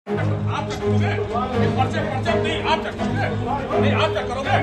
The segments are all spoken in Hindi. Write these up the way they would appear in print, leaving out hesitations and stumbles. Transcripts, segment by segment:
आप चेक करोगे? पर्चे नहीं आप चेक करोगे? नहीं आप चेक करोगे?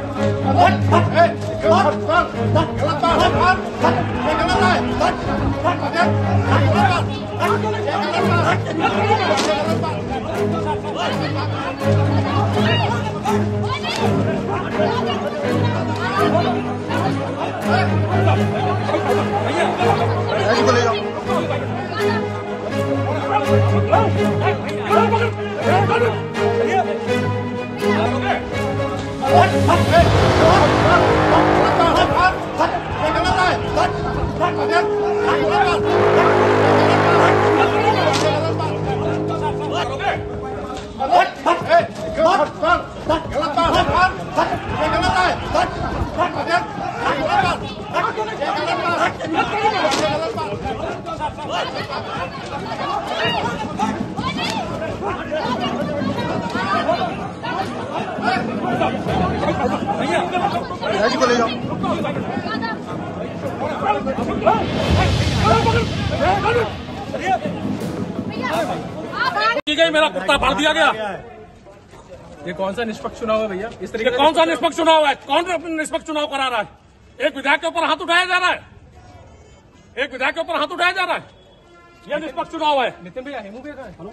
की गई मेरा कुत्ता फाड़ दिया गया। ये कौन सा निष्पक्ष चुनाव है भैया? इस तरीके कौन सा निष्पक्ष चुनाव है? कौन निष्पक्ष चुनाव करा रहा है? एक विधायक के ऊपर हाथ उठाया जा रहा है। एक विधायक के ऊपर हाथ उठाया जा रहा है। यह निष्पक्ष चुनाव है। नितिन भैया, हेमू भैया हेलो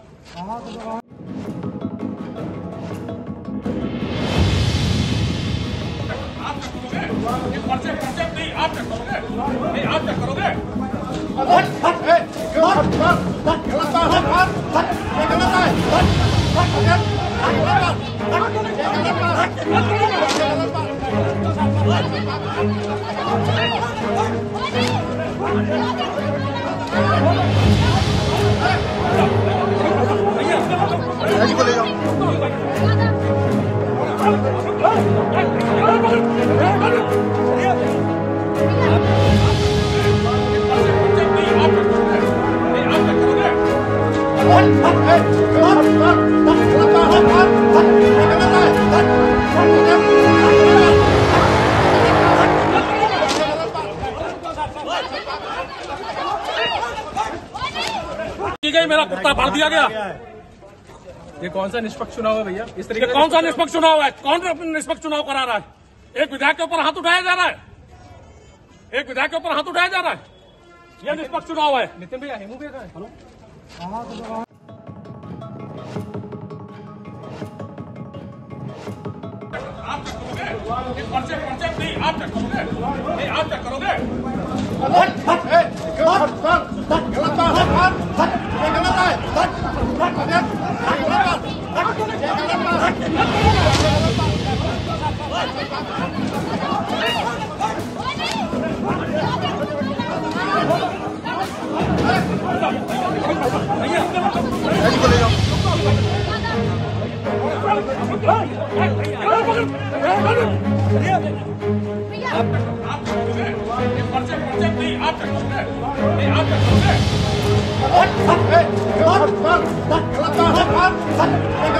आप चेक करोगे? पर्चे नहीं आप चेक करोगे? नहीं आप चेक करोगे? की गई मेरा कुत्ता फाड़ दिया गया। ये कौन सा निष्पक्ष चुनाव है भैया? इस तरीके कौन सा निष्पक्ष चुनाव है? कौन निष्पक्ष चुनाव करा रहा है? एक विधायक के ऊपर हाथ उठाया जा रहा है। एक विधायक के ऊपर हाथ उठाया जा रहा है। यह निष्पक्ष चुनाव है। नितिन भैया, हेमू भैया हेलो आप चेक करोगे? पर्चे नहीं आप चेक करोगे? नहीं आप चेक करोगे? आप चेक करोगे? पर्चे नहीं आप चेक करोगे? नहीं आप चेक करोगे?